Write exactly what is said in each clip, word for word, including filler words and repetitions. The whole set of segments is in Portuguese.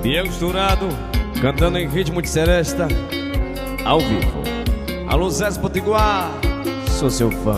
Biel Estourado, cantando em ritmo de seresta, ao vivo. Alô Zé Potiguar, sou seu fã.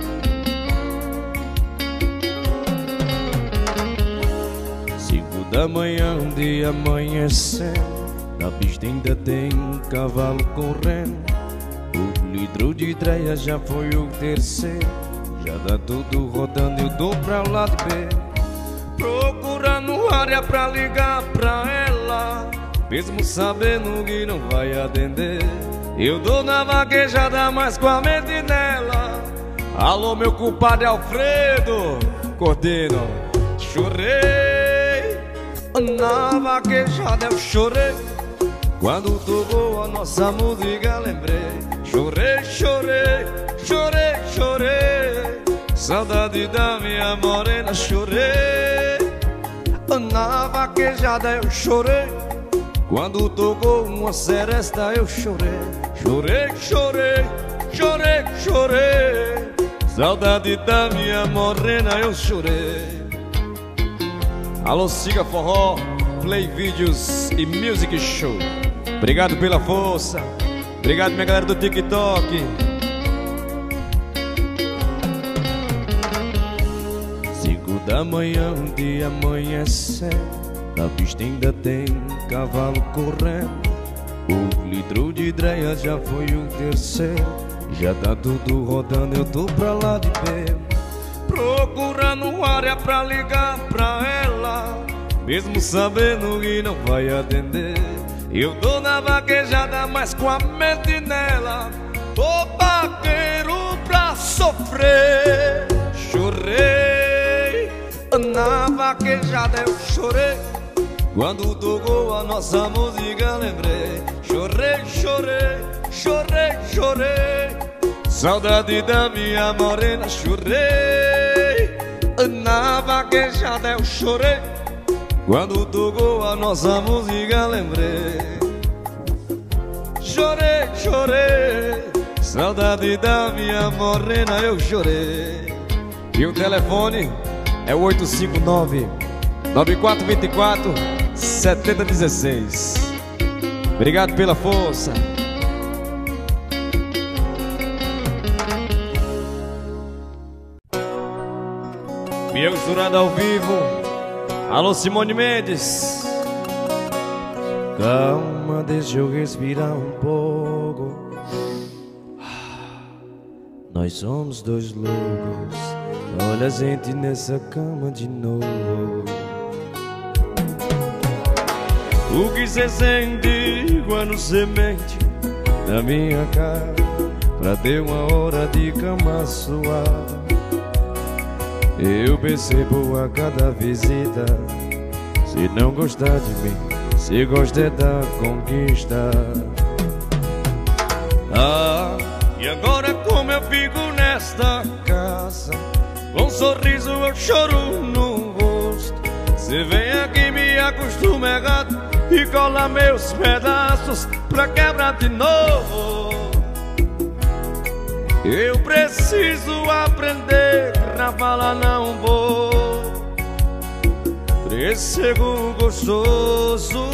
Cinco da manhã, um dia amanhecendo, na pista ainda tem um cavalo correndo. O litro de dreia já foi o terceiro, já dá tudo rodando, eu dou pra lá de pé, procurando área pra ligar pra ela, mesmo sabendo que não vai atender. Eu dou na vaquejada, mas com a mente nela. Alô, meu compadre Alfredo Cordeiro. Chorei na vaquejada, eu chorei quando tocou a nossa música, lembrei. Chorei, chorei, chorei, chorei, saudade da minha morena. Chorei na vaquejada, eu chorei quando tocou uma seresta, eu chorei. Chorei, chorei, chorei, chorei, saudade da minha morena, eu chorei. Alô, Siga Forró, Play Vídeos e Music Show. Obrigado pela força. Obrigado, minha galera do TikTok. Cinco da manhã, um dia amanhecendo, na pista ainda tem um cavalo correndo. O litro de dreia já foi o terceiro, já tá tudo rodando, eu tô pra lá de pé, procurando área pra ligar pra ela, mesmo sabendo que não vai atender. Eu dou na vaquejada, mas com a mente nela, tô vaqueiro pra sofrer. Chorei na vaquejada, eu chorei quando tocou a nossa música, lembrei. Chorei, chorei, chorei, chorei, saudade da minha morena. Chorei na vaquejada, eu chorei quando tocou a nossa música, lembrei. Chorei, chorei, saudade da minha morena, eu chorei. E o telefone é o oito cinco nove, nove quatro dois quatro, sete zero um seis. Obrigado pela força. Biel Estourado ao vivo. Alô, Simone Mendes. Calma, deixa eu respirar um pouco. Nós somos dois loucos, olha a gente nessa cama de novo. O que cê sente quando cê mente na minha cara, pra ter uma hora de cama suave? Eu percebo a cada visita, se não gostar de mim, se gosta é da conquista. Ah, e agora como eu fico nesta casa, com um sorriso eu choro no rosto. Cê vem aqui me acostuma errado e cola meus pedaços pra quebrar de novo. Eu preciso aprender a falar não vou pra esse segundo gostoso.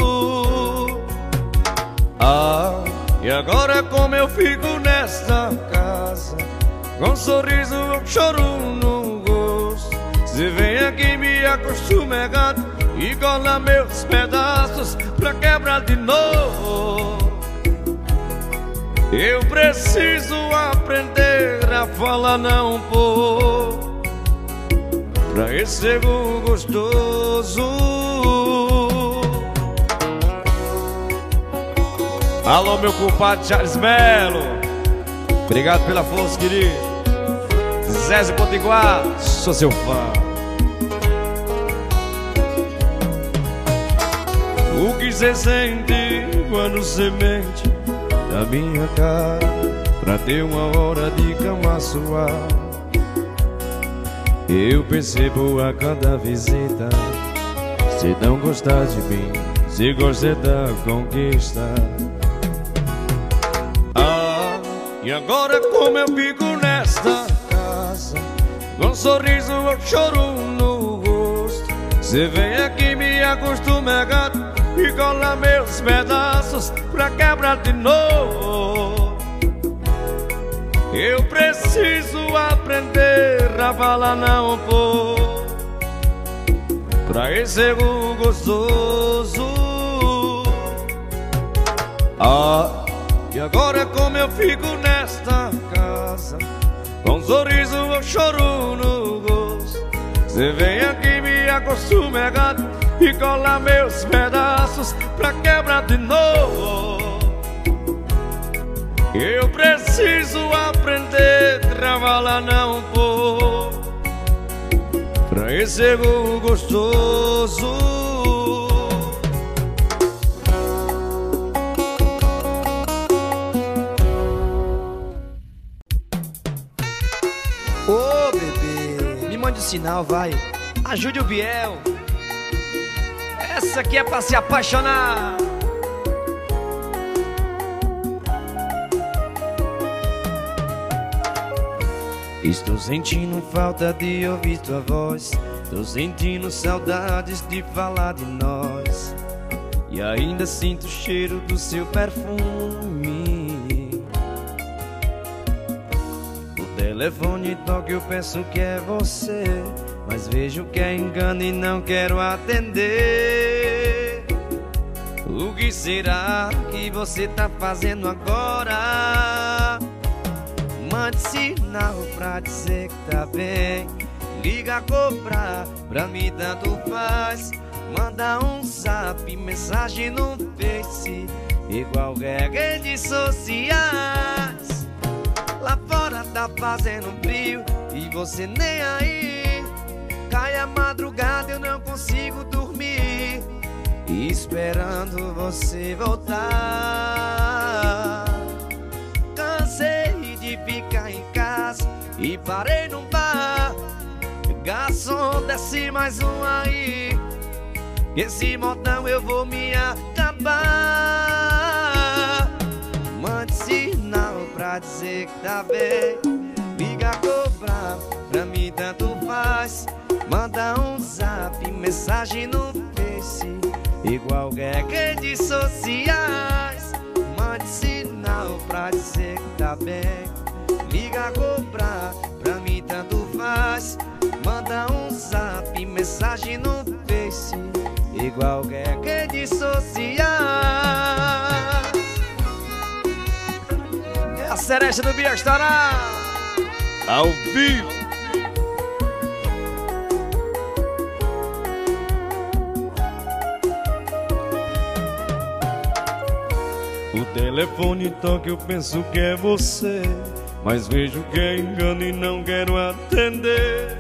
Ah, e agora como eu fico nesta casa, com um sorriso eu choro no rosto. Cê vem aqui me acostuma errado e cola meus pedaços pra quebrar de novo. Eu preciso aprender a falar não vou pra esse segundo gostoso. Alô, meu compadre Charles Melo. Obrigado pela força, querido. Zé Potiguar, sou seu fã. O que cê sente quando cê mente na minha cara, pra ter uma hora de cama suave? Eu percebo a cada visita, se não gostar de mim, se gosta da conquista. Ah, e agora como eu fico nesta casa, com um sorriso eu choro no rosto. Cê vem aqui me acostuma errado e cola meus pedaços pra quebrar de novo. Eu preciso aprender a falar não, pô, pra esse erro gostoso. Ah, e agora como eu fico nesta casa, com um sorriso ou choro no rosto. Cê vem aqui me acostuma errado e cola meus pedaços pra quebrar de novo. Eu preciso aprender a falar não, pô, pra esse erro gostoso. Ô bebê, me mande um sinal, vai. Ajude o Biel. Essa aqui é pra se apaixonar. Estou sentindo falta de ouvir tua voz, tô sentindo saudades de falar de nós, e ainda sinto o cheiro do seu perfume. O telefone toca, eu penso que é você, mas vejo que é engano e não quero atender. O que será que você tá fazendo agora? Mande sinal pra dizer que tá bem, liga a cobrar, pra mim tanto faz. Manda um zap, mensagem no Face, igual redes sociais. Lá fora tá fazendo frio e você nem aí. Cai a madrugada, eu não consigo dormir, esperando você voltar. Cansei de ficar em casa e parei num bar. Garçom, desce mais um aí, esse modão eu vou me acabar. Mande sinal pra dizer que tá bem, liga a cobrar, pra mim tanto faz. Manda um zap, mensagem no Face, igual redes sociais. Mande sinal pra dizer que tá bem, liga a cobrar, pra mim tanto faz. Manda um zap, mensagem no Face, igual redes sociais. É a cereja do Biel estará ao vivo. O telefone toca, eu penso que é você, mas vejo que é engano e não quero atender.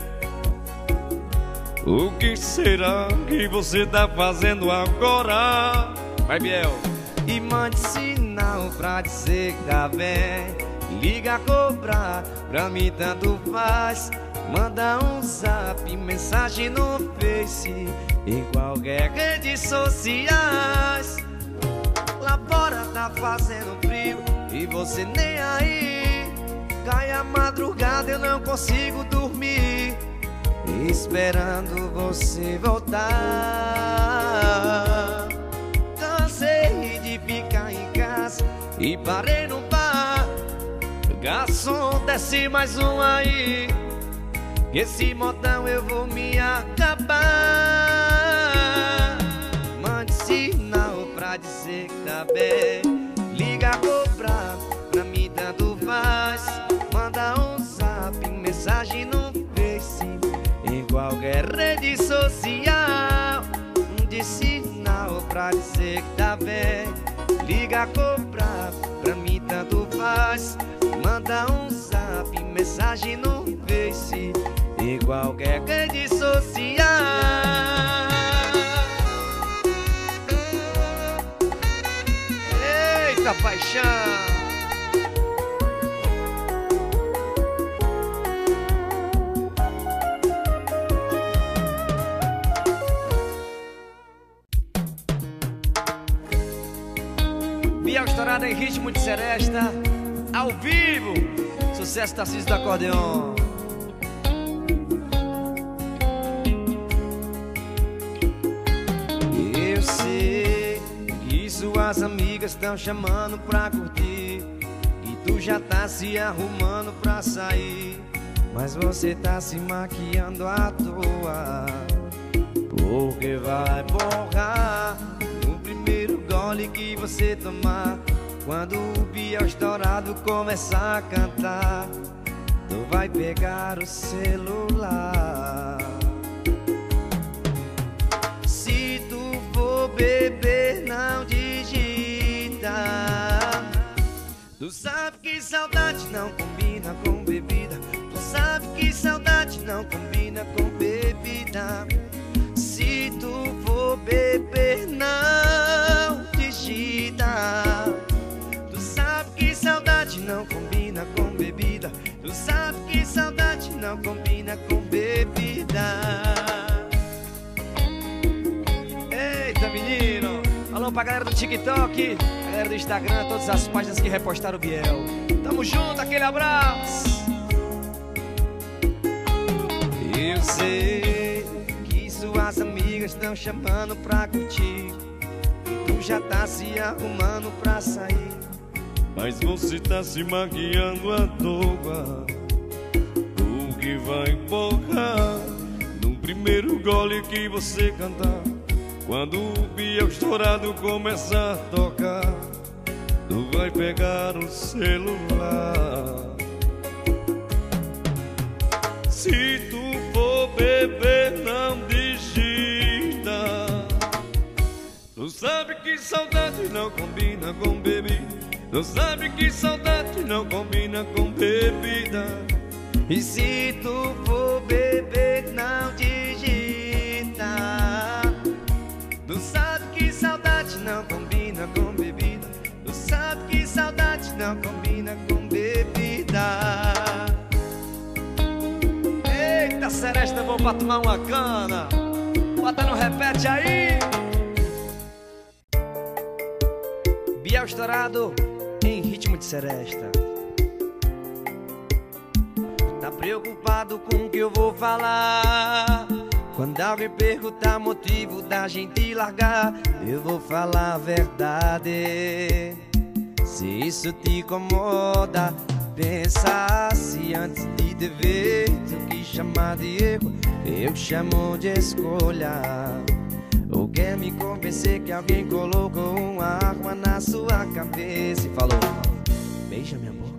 O que será que você tá fazendo agora? vai, Biel. E mande sinal pra dizer que tá bem, liga a cobrar, pra mim tanto faz. Manda um zap, mensagem no Face, igual redes sociais. Lá fora tá fazendo frio e você nem aí. Cai a madrugada, eu não consigo dormir, esperando você voltar. Cansei de ficar em casa e parei no bar. Garçom, desce mais um aí, esse modão eu vou me acabar. Mande sinal pra dizer que tá bem, liga a cobrar, pra mim tanto faz. Manda um zap, mensagem no Face, igual rede social. De sinal pra dizer que tá bem, liga a cobrar, pra mim tanto faz. Manda um zap, mensagem no Face, igual rede social. Eita paixão. Biel estourada em ritmo de seresta, ao vivo, sucesso Tarcísio do acordeon. Eu sei suas amigas estão chamando pra curtir, e tu já tá se arrumando pra sair, mas você tá se maquiando à toa, porque vai borrar no primeiro gole que você tomar. Quando o Biel estourado começar a cantar, tu vai pegar o celular. Se tu for beber, não digita. Tu sabe que saudade não combina com bebida. Tu sabe que saudade não combina com bebida. Se tu for beber, não digita. Tu sabe que saudade não combina com bebida. Tu sabe que saudade não combina com bebida. Eita, menino! Alô pra galera do TikTok, galera do Instagram, todas as páginas que repostaram o Biel. Tamo junto, aquele abraço! Eu sei que suas amigas estão chamando pra curtir, e tu já tá se arrumando pra sair, mas você tá se maquiando à toa, o que vai borrar no primeiro gole que você cantar. Quando o Biel estourado começar a tocar, tu vai pegar o celular. Se tu for beber, não digita. Tu sabe que saudade não combina com bebida. Tu sabe que saudade não combina com bebida. E se tu for beber, não digita. Tu sabe que saudade não combina com bebida. Tu sabe que saudade não combina com bebida. Eita, seresta, vou pra tomar uma cana. Bota no repete aí. Biel estourado em ritmo de seresta. Tá preocupado com o que eu vou falar? Quando alguém perguntar motivo da gente largar, eu vou falar a verdade. Se isso te incomoda, pensa se antes de te ver o que chamar de erro, eu chamo de escolha. Ou quer me convencer que alguém colocou uma arma na sua cabeça e falou: beija minha boca.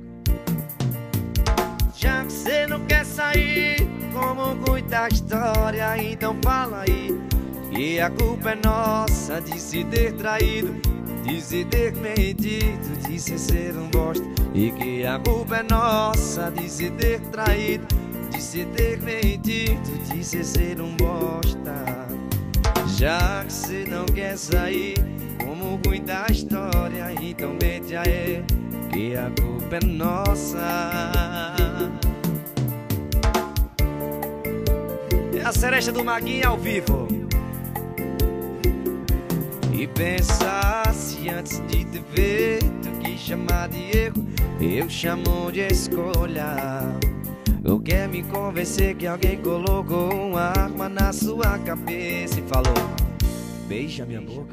Já que você não quer sair, como muita história, então fala aí que a culpa é nossa de se ter traído, de se ter mentido, de se ser um bosta. E que a culpa é nossa de se ter traído, de se ter mentido, de se ser um bosta. Já que você não quer sair, como muita história, então mente aí que a culpa é nossa. É a seresta do Maguinho ao vivo. E pensa se antes de te ver tu quis chamar de erro, eu chamo de escolha. Ou quer me convencer que alguém colocou uma arma na sua cabeça e falou: beija minha boca.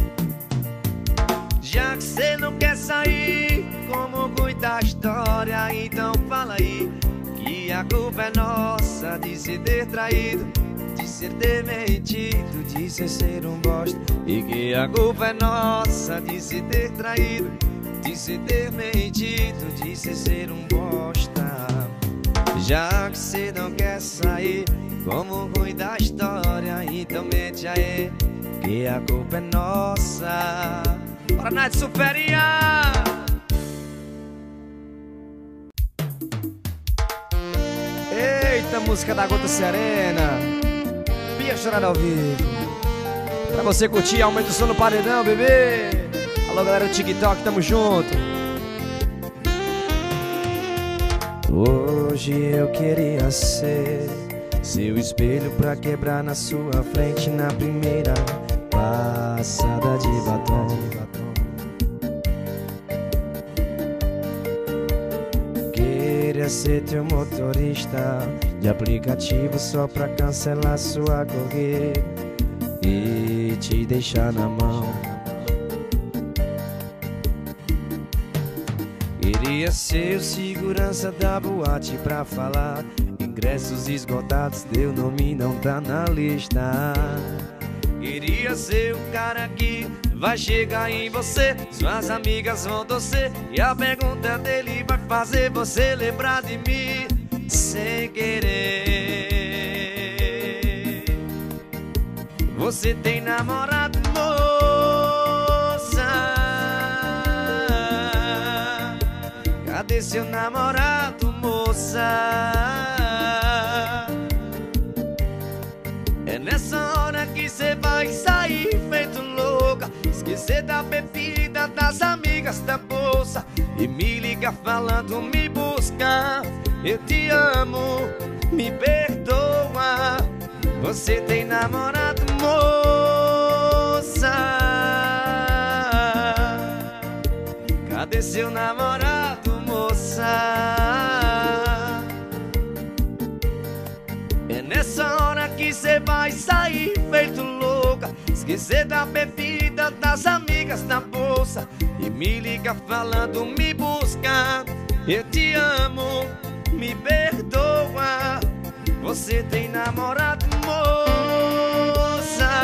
Já que você não quer sair, como muita história, então fala aí que a culpa é nossa de se ter traído, de ser ter mentido, de ser ser um bosta. E que a culpa é nossa de se ter traído, de se ter mentido, de ser ser um bosta. Já que você não quer sair, como ruim da história, então mente aí que a culpa é nossa. Bora, Nath Superinha! Eita, música da Gota Serena, Biel estourado ao vivo. Pra você curtir, aumenta o som no paredão, bebê. Alô, galera do TikTok, tamo junto. Hoje eu queria ser seu espelho pra quebrar na sua frente na primeira passada de batom. Queria ser teu motorista de aplicativo só pra cancelar sua corrida e te deixar na mão. Queria ser o segurança da boate pra falar. Ingressos esgotados, teu nome não tá na lista. Queria ser o cara que vai chegar em você, suas amigas vão torcer e a pergunta dele vai fazer você lembrar de mim sem querer. Você tem namorado, moça? Cadê seu namorado, moça? É nessa hora que cê vai sair feito louca, esquecer da bebida, das amigas, da bolsa e me liga falando, me busca. Eu te amo, me perdoa. Você tem namorado, moça? Cadê seu namorado, moça? É nessa hora que cê vai sair feito louca, esquecer da bebida, das amigas, da bolsa e me liga falando, me busca. Eu te amo, me perdoa. Você tem namorado, moça?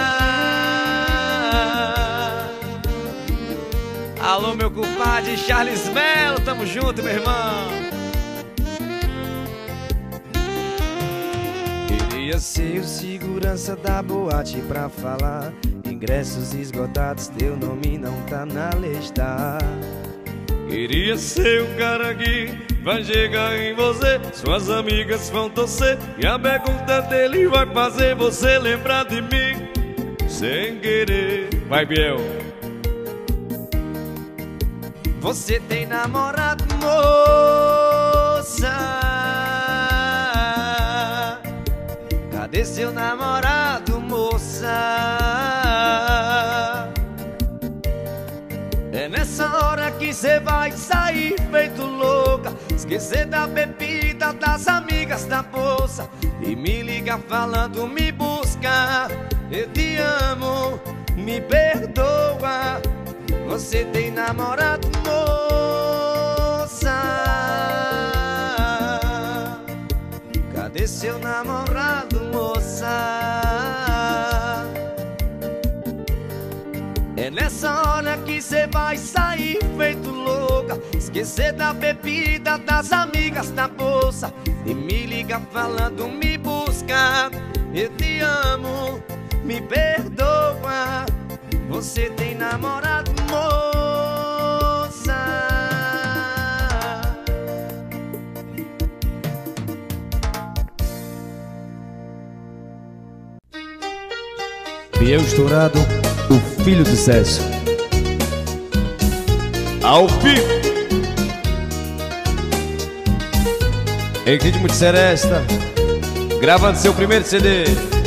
Alô, meu compadre Charles Melo, tamo junto, meu irmão. Queria ser o segurança da boate pra falar. Ingressos esgotados, teu nome não tá na lista. Queria ser o cara que vai chegar em você, suas amigas vão torcer e a pergunta dele vai fazer você lembrar de mim sem querer. Vai, Biel. Você tem namorado, moça? Cadê seu namorado, moça? É nessa hora que cê vai sair feito louca, esquecer da bebida, das amigas, da bolsa e me liga falando, me busca. Eu te amo, me perdoa. Você tem namorado, moça? Cadê seu namorado, moça? É nessa hora que cê vai sair feito louca, esquecer da bebida, das amigas, da bolsa e me liga falando, me busca. Eu te amo, me perdoa. Você tem namorado, moça? Biel Estourado, o filho de César. Ao vivo, em ritmo de seresta, gravando seu primeiro C D.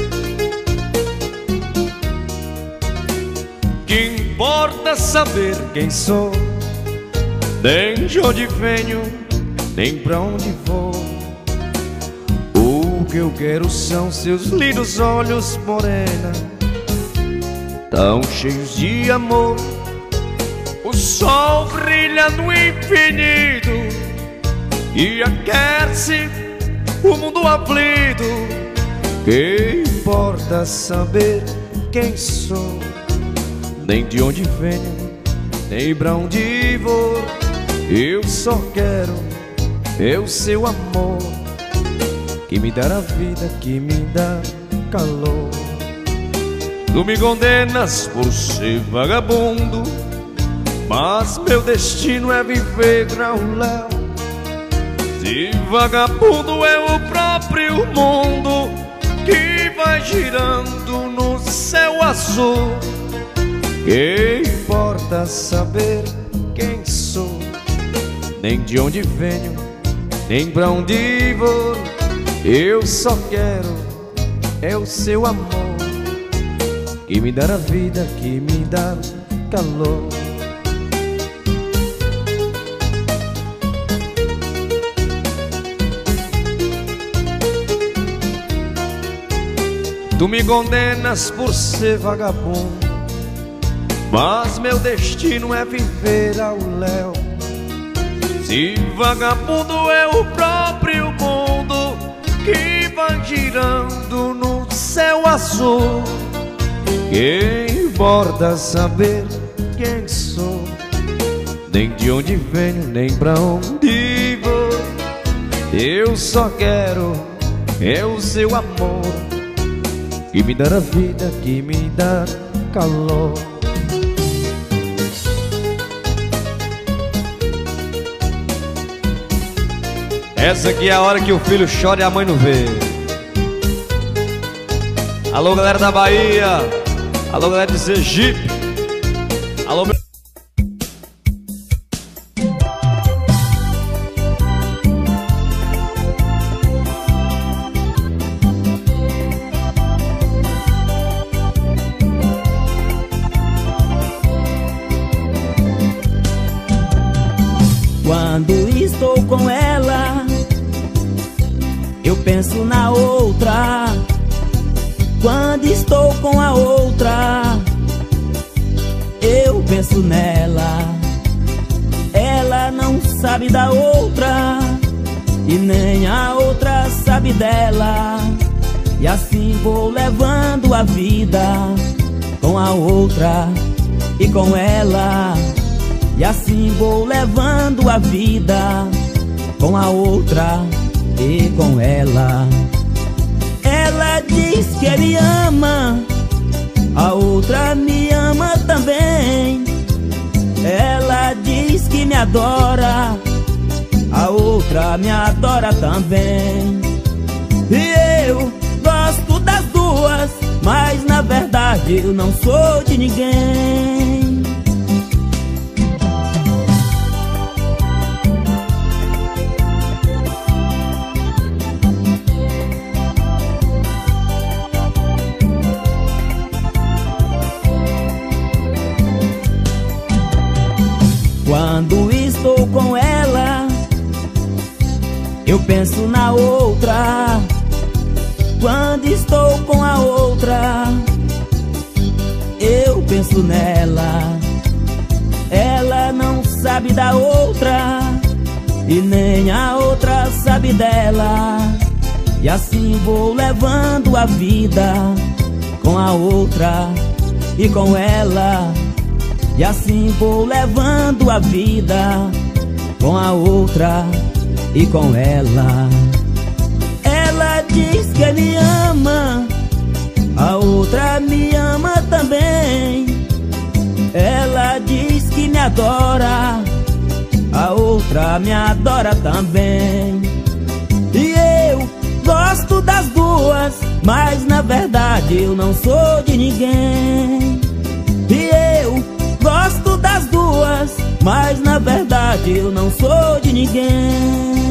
Que importa saber quem sou, nem de onde venho, nem pra onde vou. O que eu quero são seus lindos olhos, morena, tão cheios de amor. O sol brilha no infinito e aquece o mundo aflito. Que importa saber quem sou, nem de onde venho, nem pra onde vou. Eu só quero é o seu amor, que me dá a vida, que me dá calor. Tu me condenas por ser vagabundo, mas meu destino é viver grau-léu. Se vagabundo é o próprio mundo que vai girando no céu azul. Que importa saber quem sou, nem de onde venho, nem pra onde vou. Eu só quero é o seu amor, que me dá a vida, que me dá calor. Tu me condenas por ser vagabundo, mas meu destino é viver ao léu. Se vagabundo é o próprio mundo que vai girando no céu azul, quem importa saber quem sou, nem de onde venho, nem pra onde vou. Eu só quero é o seu amor, que me dá a vida, que me dá calor. Essa aqui é a hora que o filho chora e a mãe não vê. Alô, galera da Bahia. Alô, galera de Sergipe. Alô, meu... Quando estou com ela, eu penso na outra. Quando estou com a outra, eu penso nela. Ela não sabe da outra, e nem a outra sabe dela. E assim vou levando a vida, com a outra e com ela. E assim vou levando a vida, com a outra e com ela. Ela diz que me ama, a outra me ama também. Ela diz que me adora, a outra me adora também. E eu gosto das duas, mas na verdade eu não sou de ninguém. Quando estou com ela, eu penso na outra. Quando estou com a outra, eu penso nela. Ela não sabe da outra, e nem a outra sabe dela. E assim vou levando a vida, com a outra e com ela. E assim vou levando a vida, com a outra e com ela. Ela diz que me ama, a outra me ama também. Ela diz que me adora, a outra me adora também. E eu gosto das duas, mas na verdade eu não sou de ninguém. E eu gosto das duas, mas na verdade eu não sou de ninguém.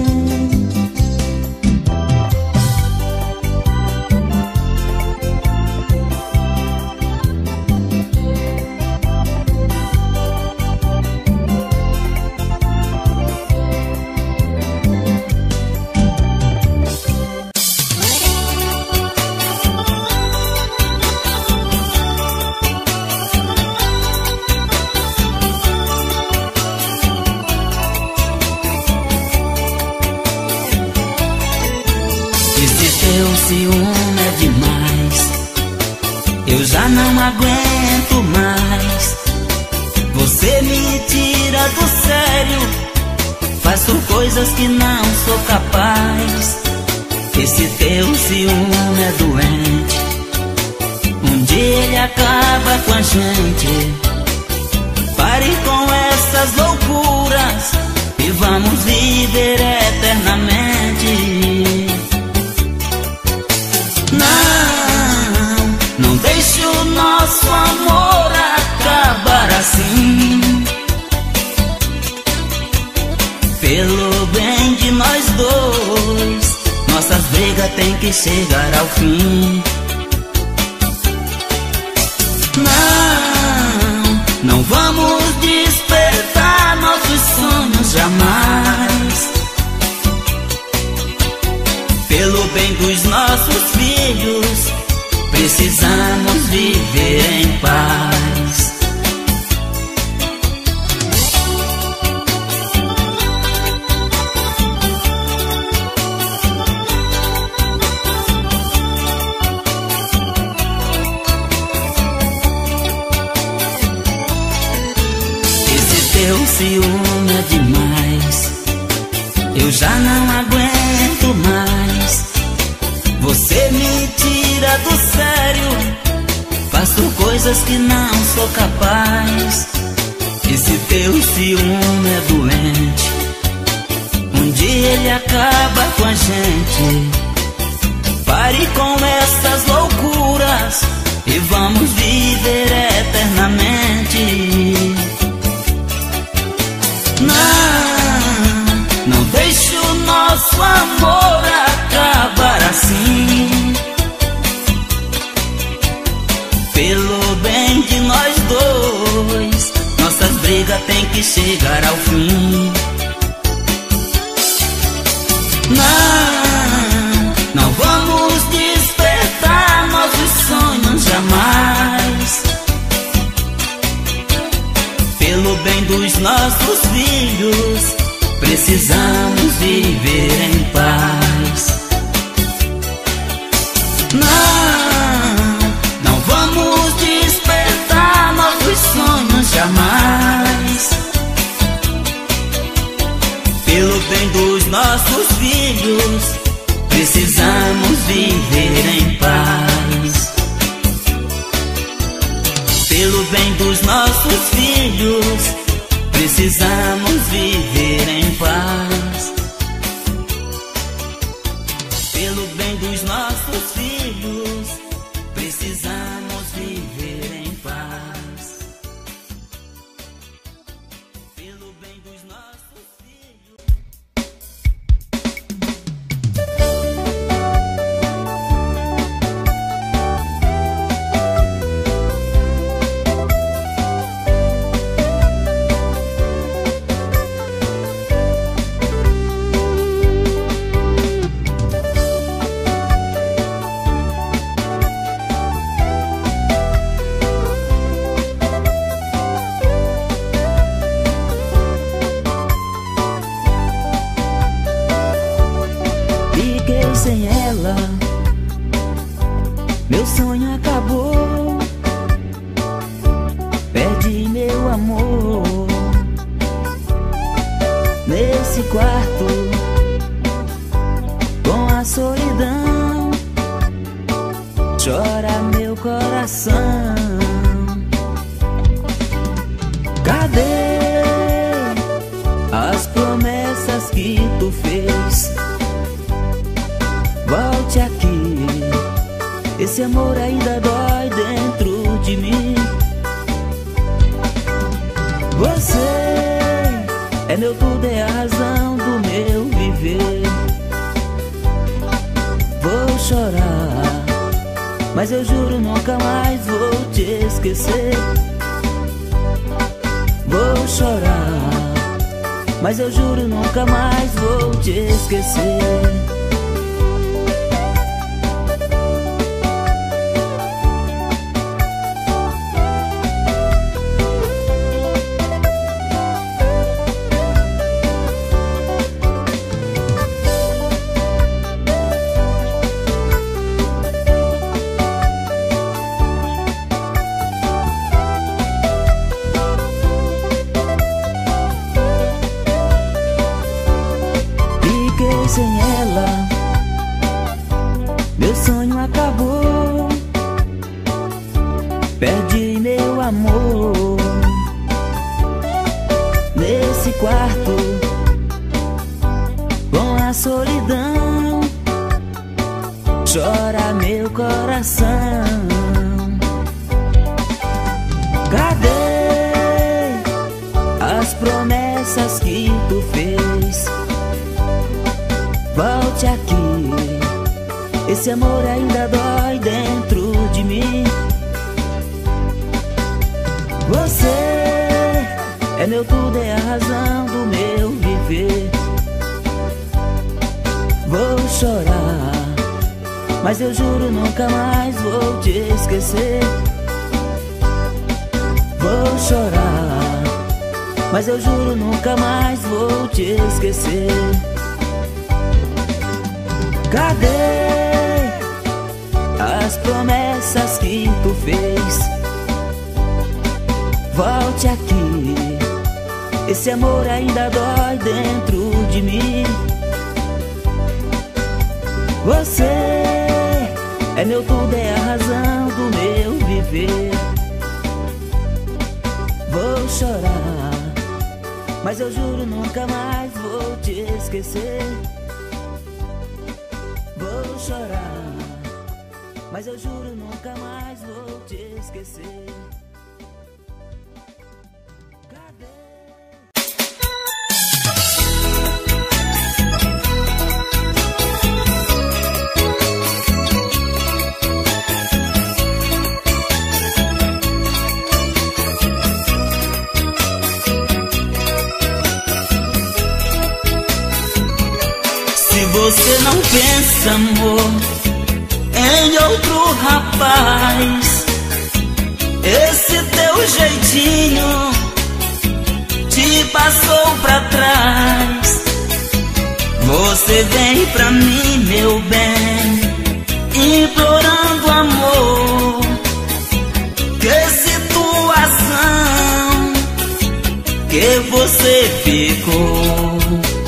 Seu ciúme é demais, eu já não aguento mais. Você me tira do sério, faço coisas que não sou capaz. Esse teu ciúme é doente, um dia ele acaba com a gente. Pare com essas loucuras e vamos viver eternamente. Não, não deixe o nosso amor acabar assim. Pelo bem de nós dois, nossas brigas têm que chegar ao fim. Não, não vamos despertar nossos sonhos jamais. Pelo bem dos nossos filhos, precisamos viver em paz. ciúme é demais. Eu já não aguento mais. Você me tira do sério. Faço coisas que não sou capaz. Esse teu ciúme é doente. Um dia ele acaba com a gente. Pare com essas loucuras e vamos viver eternamente. Não, não deixe o nosso amor acabar assim. Pelo bem de nós dois, nossas brigas têm que chegar ao fim. Não, não vamos despertar nossos sonhos jamais. Pelo bem dos nossos filhos, precisamos viver em paz. Não, não vamos despertar nossos sonhos jamais. Pelo bem dos nossos filhos, precisamos viver em paz. Pelo bem dos nossos filhos, precisamos viver em paz. Pelo bem dos nossos filhos, precisamos viver em paz. Pelo bem dos nossos filhos. Sem ela, meu sonho acabou. Perdi meu amor nesse quarto com a solidão. Chora meu coração. Cadê as promessas que tu fez? Volte aqui, esse amor ainda dói dentro de mim. Você é meu tudo, é a razão do meu viver. Vou chorar, mas eu juro nunca mais vou te esquecer. Vou chorar, mas eu juro nunca mais vou te esquecer. Sem ela, meu sonho acabou. Perdi meu amor nesse quarto com a solidão. Chora meu coração. Cadê as promessas que tu fez? Volte aqui, esse amor ainda dói dentro de mim. Você é meu tudo, é a razão do meu viver. Vou chorar, mas eu juro nunca mais vou te esquecer. Vou chorar, mas eu juro nunca mais vou te esquecer. Cadê as promessas que tu fez? Volte aqui, esse amor ainda dói dentro de mim. Você é meu tudo, é a razão do meu viver. Vou chorar, mas eu juro nunca mais vou te esquecer. Vou chorar, mas eu juro nunca mais vou te esquecer. Se você não pensa, amor, em outro rapaz, esse teu jeitinho te passou pra trás. Você vem pra mim, meu bem, implorando amor. Que situação que você ficou.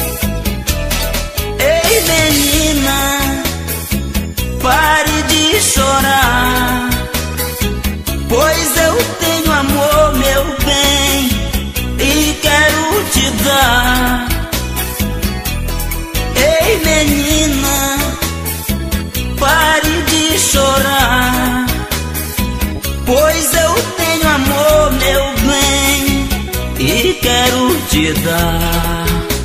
Ei, menina, pare de chorar, pois eu tenho amor, meu bem, e quero te dar. Ei, menina, pare de chorar, pois eu tenho amor, meu bem, e quero te dar.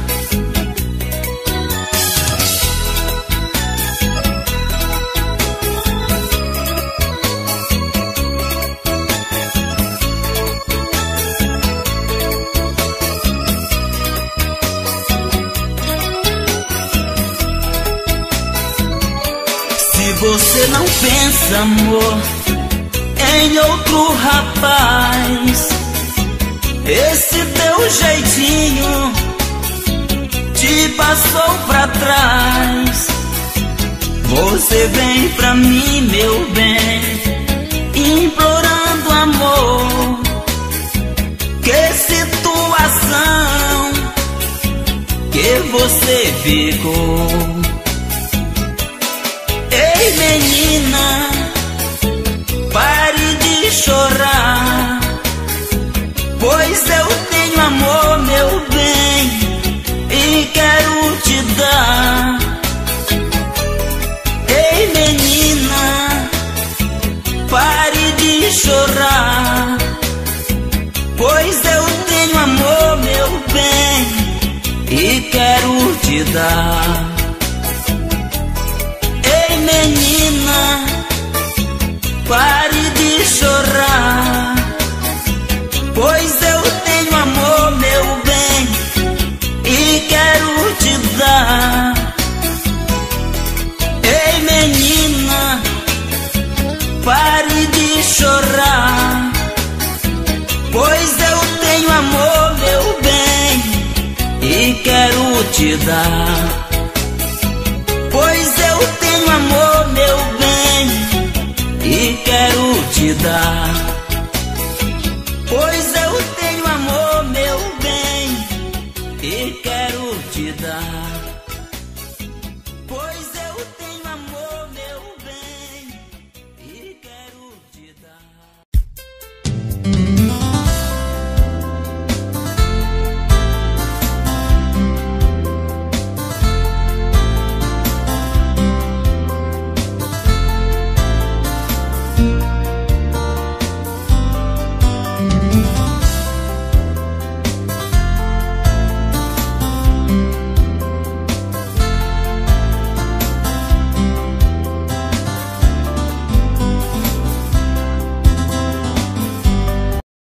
Se você não pensa, amor, em outro rapaz, esse teu jeitinho te passou pra trás. Você vem pra mim, meu bem, implorando amor. Que situação que você ficou. Ei, menina, pare de chorar, pois eu tenho amor, meu bem, e quero te dar. Ei, menina, pare de chorar, pois eu tenho amor, meu bem, e quero te dar. Menina, pare de chorar, pois eu tenho amor, meu bem, e quero te dar. Ei, menina, pare de chorar, pois eu tenho amor, meu bem, e quero te dar. Pois eu tenho amor, meu bem, e quero te dar.